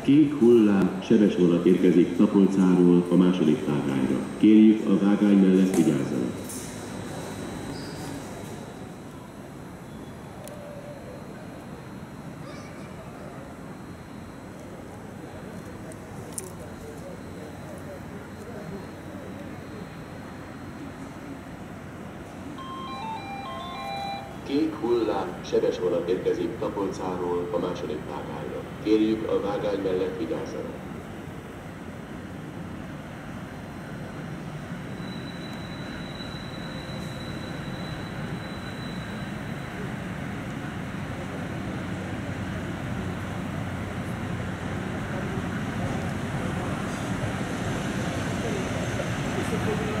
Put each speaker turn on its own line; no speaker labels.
Kék hullám sebes vonat érkezik Tapolcáról a második vágányra. Kérjük, a vágány mellett vigyázzanak. Kék hullám sebes vonat érkezik Tapolcáról a második vágányra. Kérjük, a vágány mellett vigyázzanak.
Thank you.